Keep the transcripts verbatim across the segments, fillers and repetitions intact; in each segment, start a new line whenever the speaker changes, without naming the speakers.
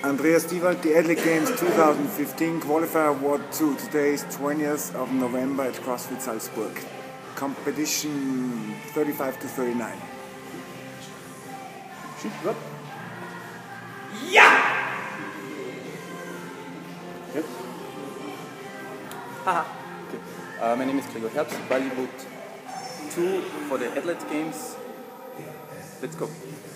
Andreas Stiewald, the Adelaide Games twenty fifteen qualifier award to today is twentieth of November at CrossFit Salzburg. Competition thirty-five to thirty-nine.
Shoot, what?
Yeah!
Yep.
Haha. Okay. Uh, my name is Gregor Herbst, Bollywood two for the Adelaide Games. Let's go.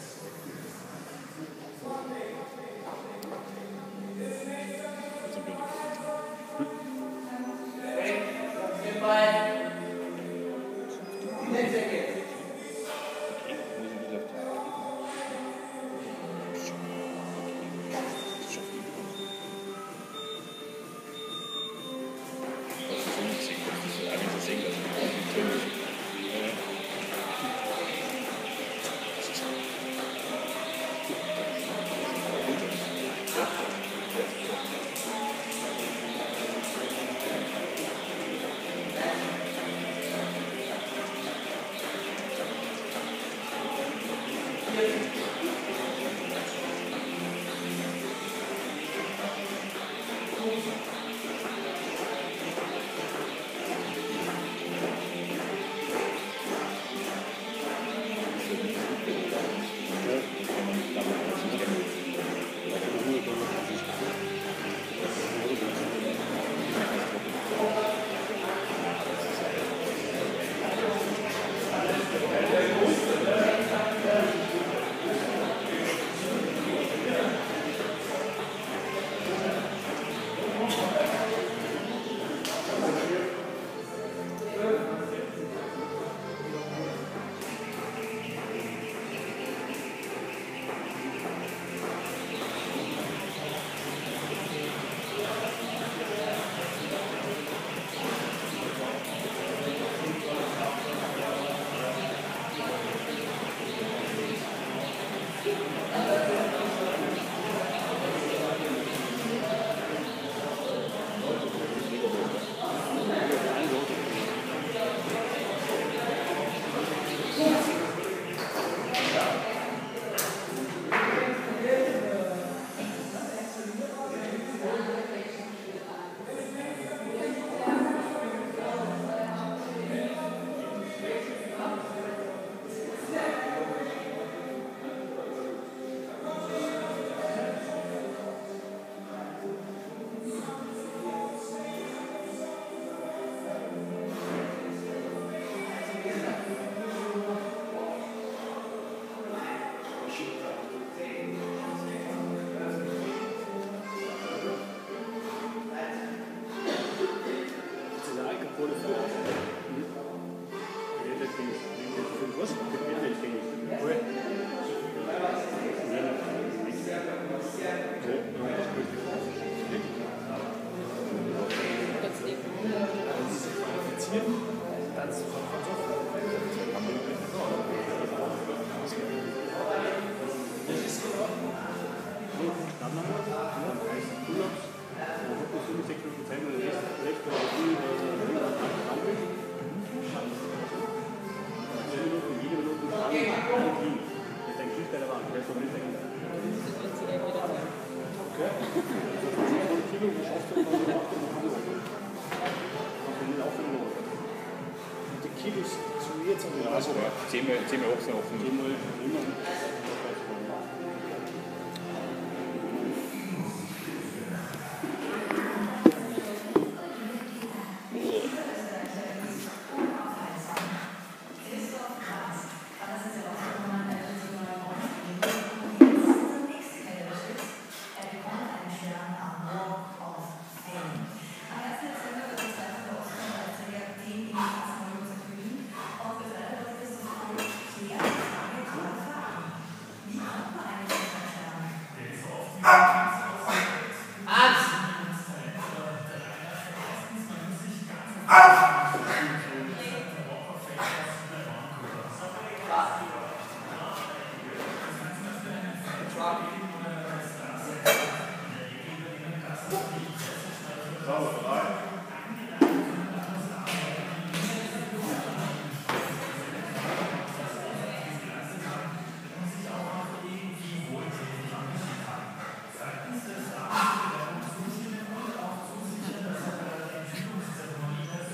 Also zehnmal offen offen.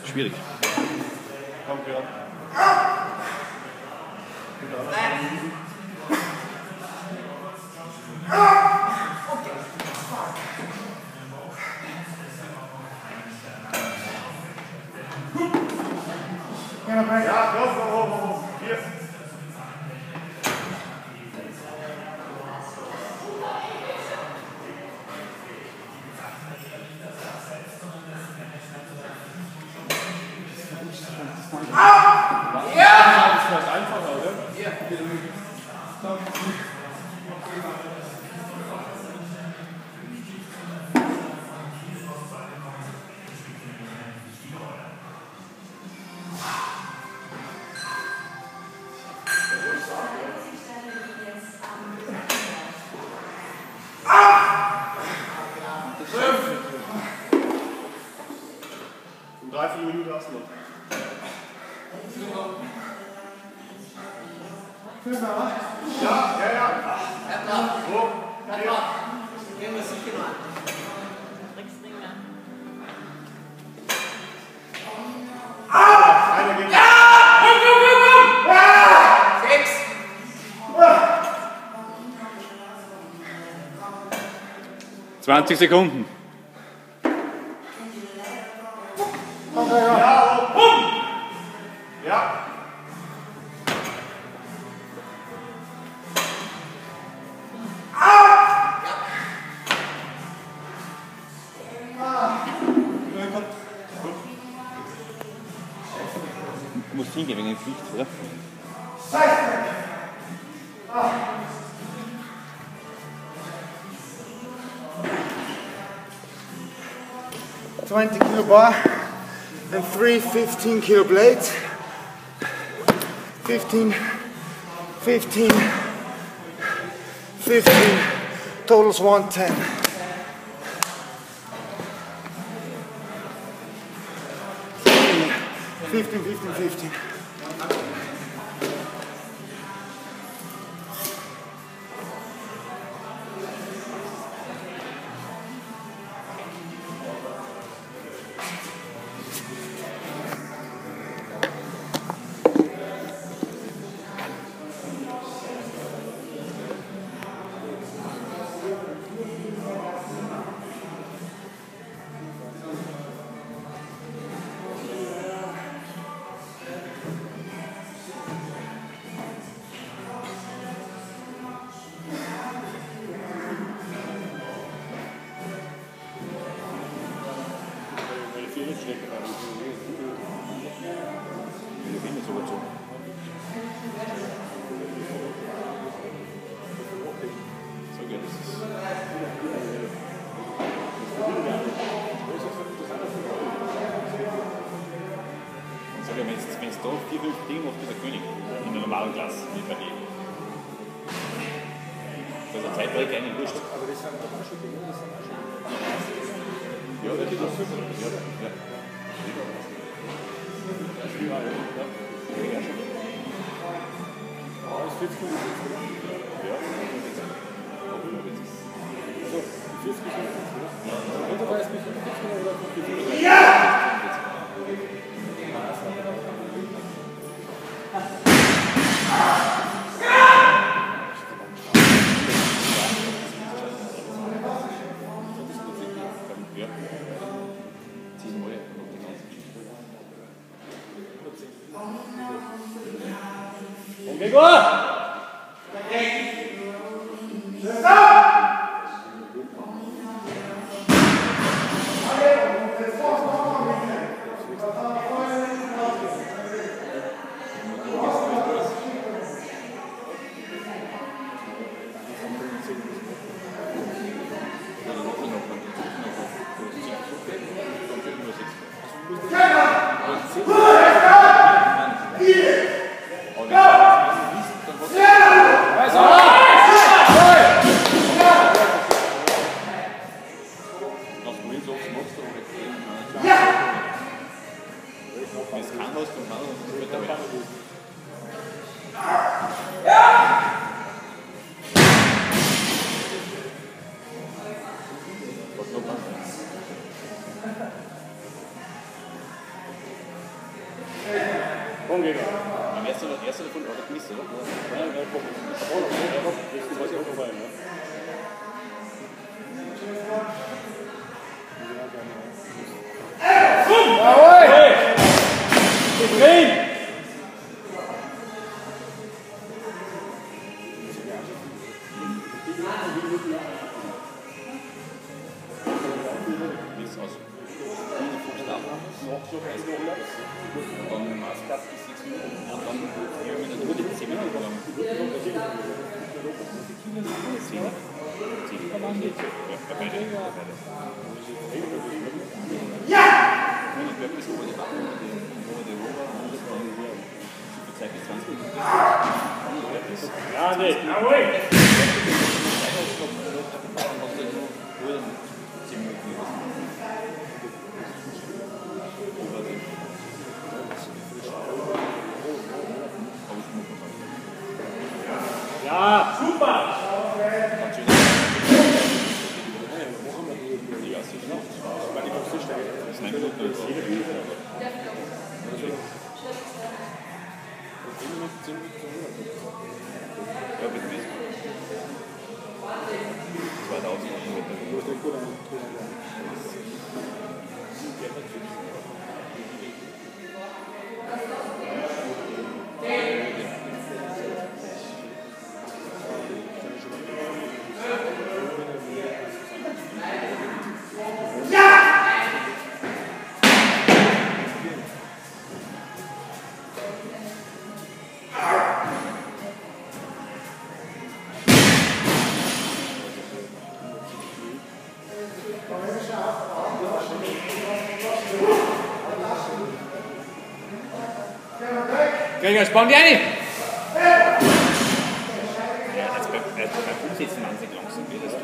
Schwierig.
Komm, Björn. Ja, los, hoch, hoch, hoch. Hier. Ja! Das ist vielleicht einfacher, oder? Ja. Um dreiviertel Minuten hast du noch. Ja, ja, ja. Wo? Hier.
Gehen wir sicher mal.
Einer geht.
Sechs.
zwanzig Sekunden.
Ja, hoch. Ja.
Du musst hingehen wegen dem Gewicht, oder?
twenty kilo bar and three fifteen kilo blades. fifteen, fifteen, fifteen, totals one ten. fifteen, fifteen, fifteen.
Wenn es da vier, fünf Dinge macht, ist der König in der normalen Klasse, wie bei dir. Das ist eine Zeit, weil ich keine Lust. Aber das sind doch schon Dinge, das sind auch schon. Ja, das ist auch super. Ja, ja. Ja, ja, schon. Ja, ist vierzig Minuten. Ja, so, vierzig Minuten. Und du weißt, wie viel Minuten oder wie viel? Ja!
Gregor!
Also!
Umgänger.
Am ersten oder ersten davon war der gemisst, oder?
Ja, ja, komm. Das ist ja vorbei, ne?
Jawohl!
Gedreht!
Wie ist es aus? Diese Fuchs da. Und dann Maßstab bis sechs Minuten. Und dann vier Minuten, nur die zehn Minuten lang. zehn. Ja! Und ich glaube, das ist ohne Waffen, ohne die Rover, und das dann die Zeit bis zwanzig Minuten.
Ja, nee. Jawohl! Ja, super!
Gregor, spann dich rein!
Ja, jetzt beim, jetzt beim Umsetzen wahnsinnig langsam wird das.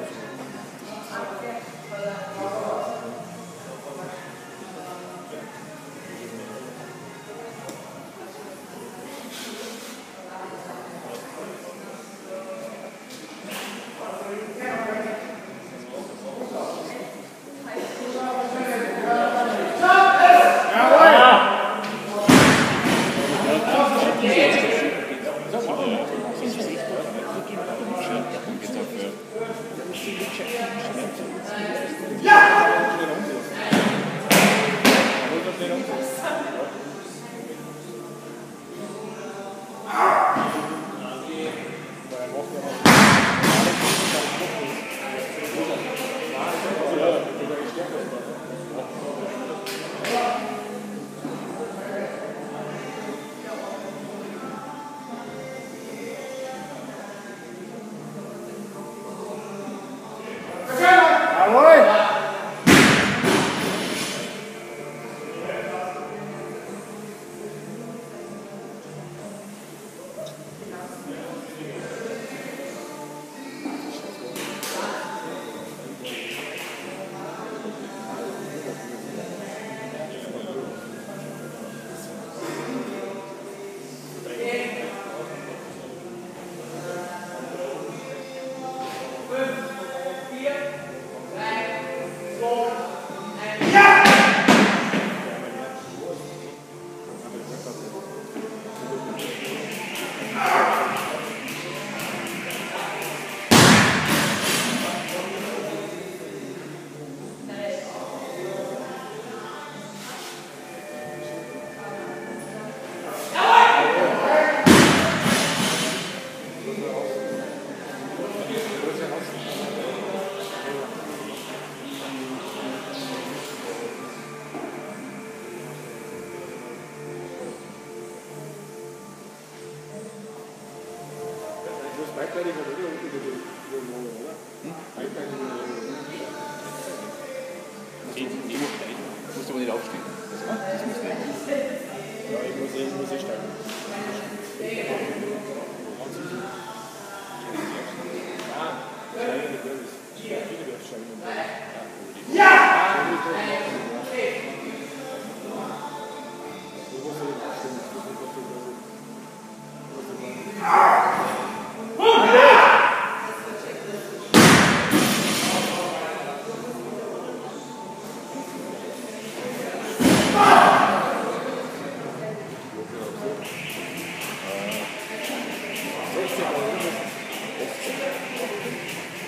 Musst du aber nicht aufstehen. Das muss nicht.
Ja, ich muss, ich muss eh steigen.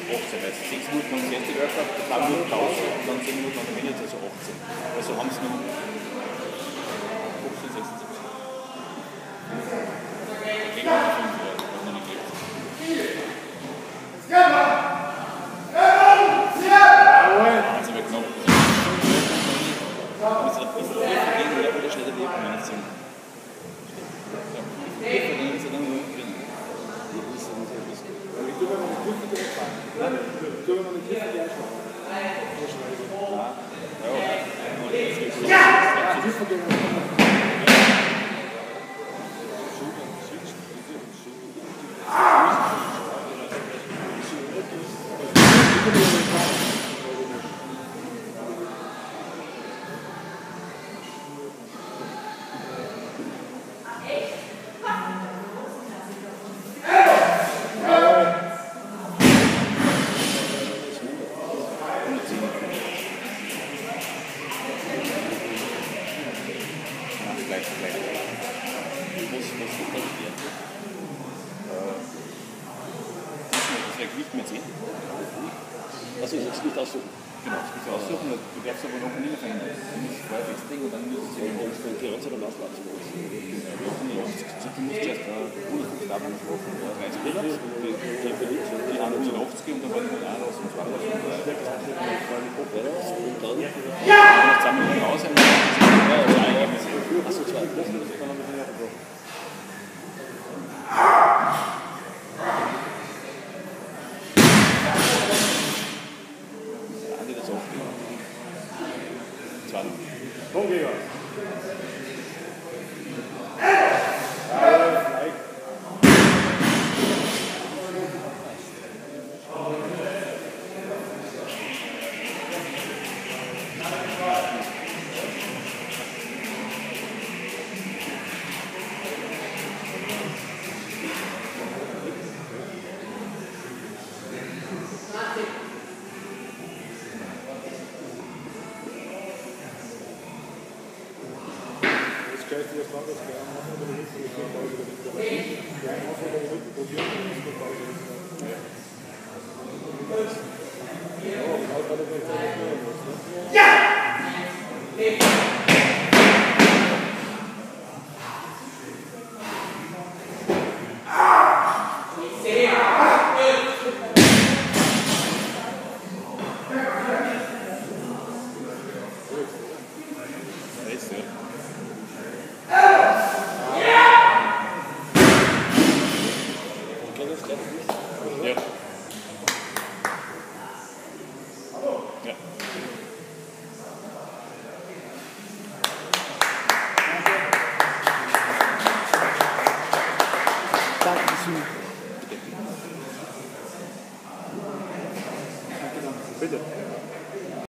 achtzehn, weil sechs Minuten haben sie erste gehört gehabt, drei Minuten Pause und dann zehn Minuten an der Minute, also achtzehn. Also haben sie noch fünfzehn, sechzehn, siebzehn. Gegen die fünf Leute, was noch nicht gibt. Also wir knapp. Das ist ein bisschen vergehen, oder wieder schneller leben, wenn ich sage. Ja, vergehen ist ja dann nur drin.
Ich tue mir noch eine Griffe durchfahren. Ich tue mir noch eine Griffe durchfahren.
Ja,
Ja, Griffe durchfahren.
Also ich jetzt nicht aussuchen. Genau, ich muss aussuchen, du darfst aber noch nie verändern. Du musst vorher fix Ding und dann müssen sie den Theorie oder Auslassen. Du musst zuerst hundertfünfzig Abend schlafen, dreißig Minuten, die haben zu achtzig und dann waren die raus und zwei raus und drei. Und dann noch zwei Minuten raus und dann achso, zwei Minuten.
Vorgeher. Bitte.